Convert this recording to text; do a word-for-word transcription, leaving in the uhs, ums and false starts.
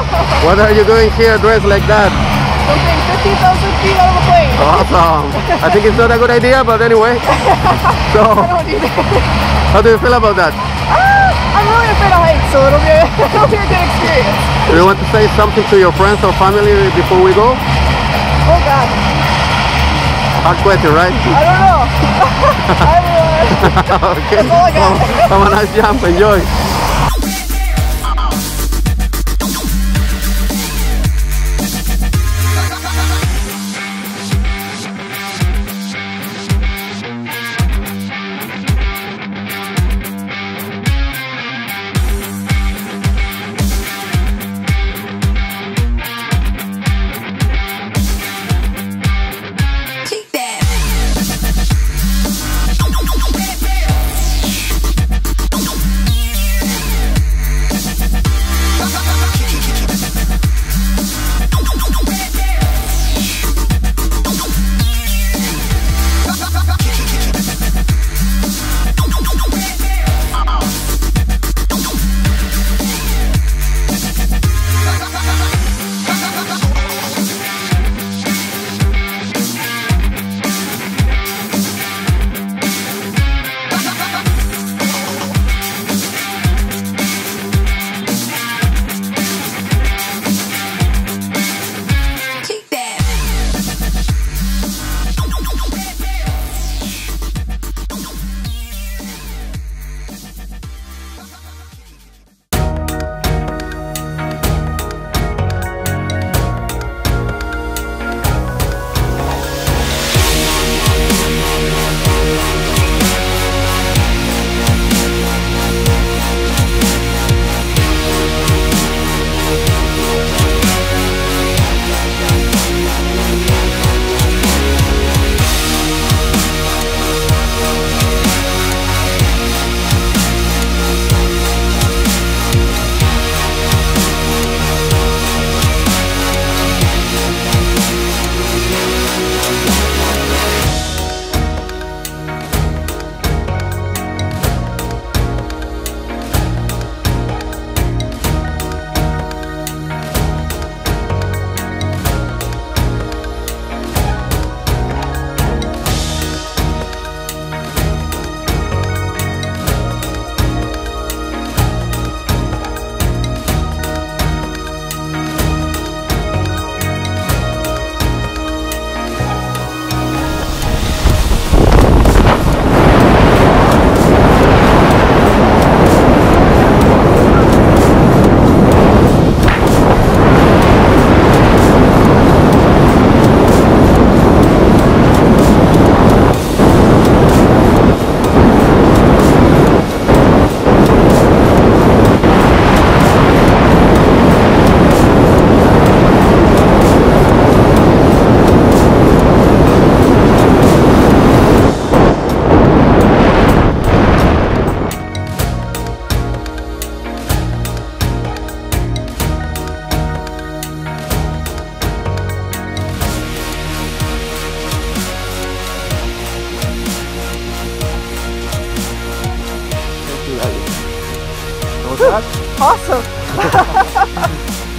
What are you doing here dressed like that? Something fifty thousand feet out of a plane. Awesome. I think it's not a good idea, but anyway. So, I don't need it. how do you feel about that? Ah, I'm really afraid of heights, so it'll be, a, it'll be a good experience. Do you want to say something to your friends or family before we go? Oh God. Hard question, right? I don't know. I don't know. Okay. That's all I got. Well, have a nice jump. Enjoy. Awesome.